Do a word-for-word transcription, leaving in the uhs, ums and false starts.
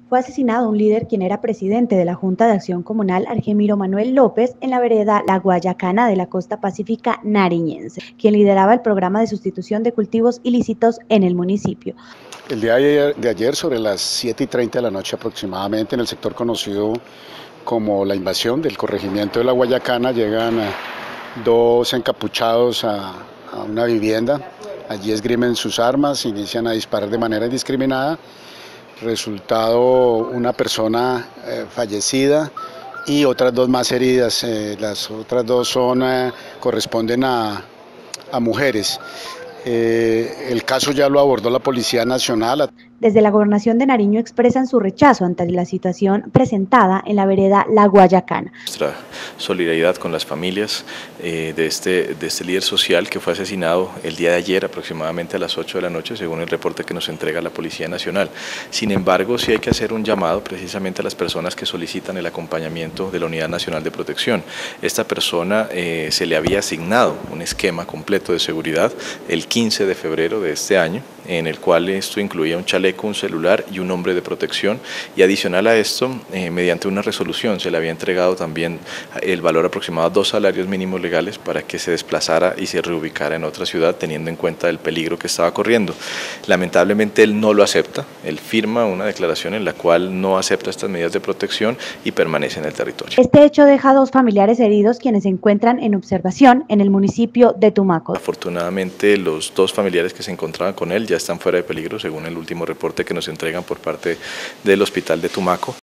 Fue asesinado un líder quien era presidente de la Junta de Acción Comunal, Argemiro Manuel López, en la vereda La Guayacana de la costa pacífica nariñense, quien lideraba el programa de sustitución de cultivos ilícitos en el municipio. El día de ayer, de ayer sobre las siete y treinta de la noche aproximadamente, en el sector conocido como La Invasión del corregimiento de La Guayacana, llegan dos encapuchados a, a una vivienda. Allí esgrimen sus armas, inician a disparar de manera indiscriminada. Resultado, una persona eh, fallecida y otras dos más heridas. Eh, las otras dos son, eh, corresponden a, a mujeres. Eh, el caso ya lo abordó la Policía Nacional. Desde la Gobernación de Nariño expresan su rechazo ante la situación presentada en la vereda La Guayacana. Nuestra solidaridad con las familias eh, de, este, de este líder social que fue asesinado el día de ayer aproximadamente a las ocho de la noche, según el reporte que nos entrega la Policía Nacional. Sin embargo, sí hay que hacer un llamado precisamente a las personas que solicitan el acompañamiento de la Unidad Nacional de Protección. Esta persona eh, se le había asignado un esquema completo de seguridad el quince de febrero de este año, en el cual esto incluía un chaleco, un celular y un hombre de protección, y adicional a esto, eh, mediante una resolución se le había entregado también el valor aproximado a dos salarios mínimos legales para que se desplazara y se reubicara en otra ciudad, teniendo en cuenta el peligro que estaba corriendo. Lamentablemente él no lo acepta, él firma una declaración en la cual no acepta estas medidas de protección y permanece en el territorio. Este hecho deja a dos familiares heridos quienes se encuentran en observación en el municipio de Tumaco. Afortunadamente los dos familiares que se encontraban con él ya están fuera de peligro, según el último reporte que nos entregan por parte del hospital de Tumaco.